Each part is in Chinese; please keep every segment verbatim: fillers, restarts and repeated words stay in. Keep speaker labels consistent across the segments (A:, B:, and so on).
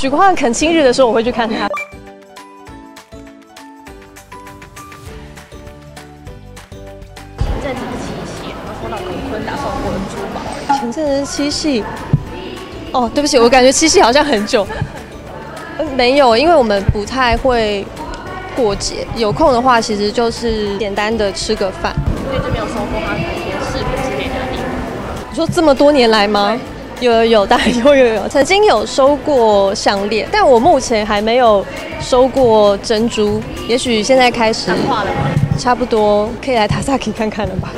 A: 许光汉恳亲日的时候，我会去看他。
B: 前阵子是七夕，然后收到耿坤打送过的珠宝。
A: 前阵子是七夕，哦，对不起，我感觉七夕好像很久。呃没有，因为我们不太会过节，有空的话其实就是简单的吃个饭。
B: 我一直没有收过他的一些饰品之类的礼物。
A: 你说这么多年来吗？有有有，当然有有有，曾经有收过项链，但我目前还没有收过珍珠。也许现在开始，
B: 化了吗？
A: 差不多可以来塔萨克看看了吧。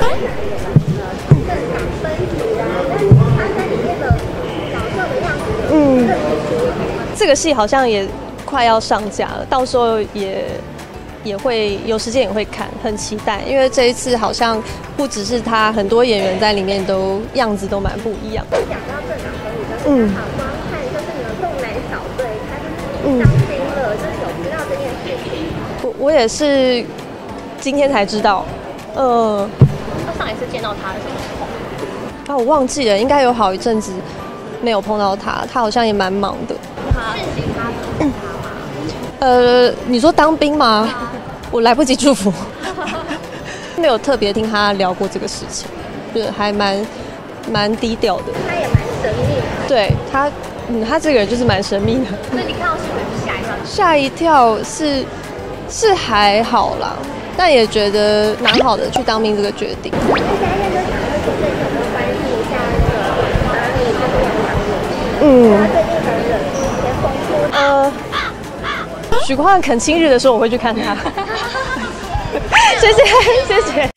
A: 嗯，这个戏好像也快要上架了，到时候也也会有时间也会看，很期待。因为这一次好像不只是他，很多演员在里面都样子都蛮不一样。
C: 讲到正常合理，就是好光看，就是你们凤南小队，他就是伤心了，就是有知道这件事情。
A: 我我也是今天才知道，呃，
B: 那上一次见到他是什么时候？
A: 啊，我忘记了，应该有好一阵子没有碰到他，他好像也蛮忙的。
B: 他讯息他祝福他吗？
A: 呃，你说当兵吗？我来不及祝福，没有特别听他聊过这个事情，就是还蛮蛮低调的。
C: 他也蛮神秘的。
A: 对他，嗯，他这个人就是蛮神秘的。
B: 所以你看到新闻是吓一跳？
A: 吓一跳是是还好啦，但也觉得蛮好的，去当兵这个决定。
C: 那现在就想说，最近有没有关注一下那个把你这边讲的？
A: 嗯，
C: 他最近很惹一些风波。
A: 呃，许光汉恳亲日的时候，我会去看他。谢谢谢谢。